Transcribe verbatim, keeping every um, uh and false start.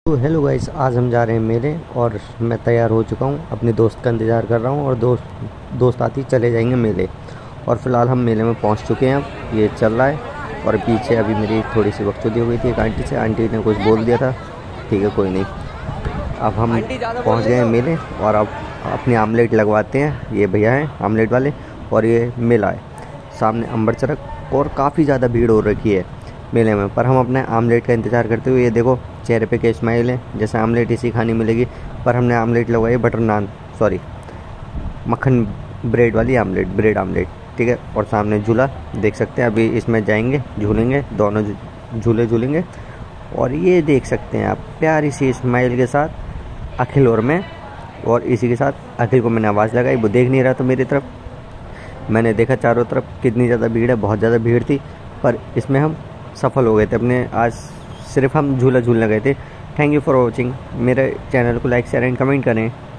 तो hello guys, आज हम जा रहे हैं मेले और मैं तैयार हो चुका हूँ। अपने दोस्त का इंतज़ार कर रहा हूँ और दोस्त दोस्त आते ही चले जाएंगे मेले। और फिलहाल हम मेले में पहुँच चुके हैं। अब ये चल रहा है और पीछे अभी मेरी थोड़ी सी बकचोदी हो गई थी एक आंटी से। आंटी ने कुछ बोल दिया था, ठीक है कोई नहीं। अब हम पहुँच गए हैं मेले और अब अपनी आमलेट लगवाते हैं। ये भैया हैं आमलेट वाले और ये मेला है सामने अंबर चरक और काफ़ी ज़्यादा भीड़ हो रखी है मेले में। पर हम अपने आमलेट का इंतज़ार करते हुए, ये देखो चेहरे पे क्या स्माइल है, जैसे आमलेट इसी खानी मिलेगी। पर हमने आमलेट लगवाई बटर नान, सॉरी मक्खन ब्रेड वाली आमलेट, ब्रेड आमलेट, ठीक है। और सामने झूला देख सकते हैं, अभी इसमें जाएंगे, झूलेंगे, दोनों झूले झूलेंगे। और ये देख सकते हैं आप प्यारी सी स्माइल के साथ अखिल और मैं। और इसी के साथ अखिल को मैंने आवाज़ लगाई, वो देख नहीं रहा था मेरी तरफ। मैंने देखा चारों तरफ कितनी ज़्यादा भीड़ है, बहुत ज़्यादा भीड़ थी। पर इसमें हम सफल हो गए थे अपने, आज सिर्फ हम झूला झूलने गए थे। Thank you for watching. मेरे चैनल को लाइक शेयर एंड कमेंट करें।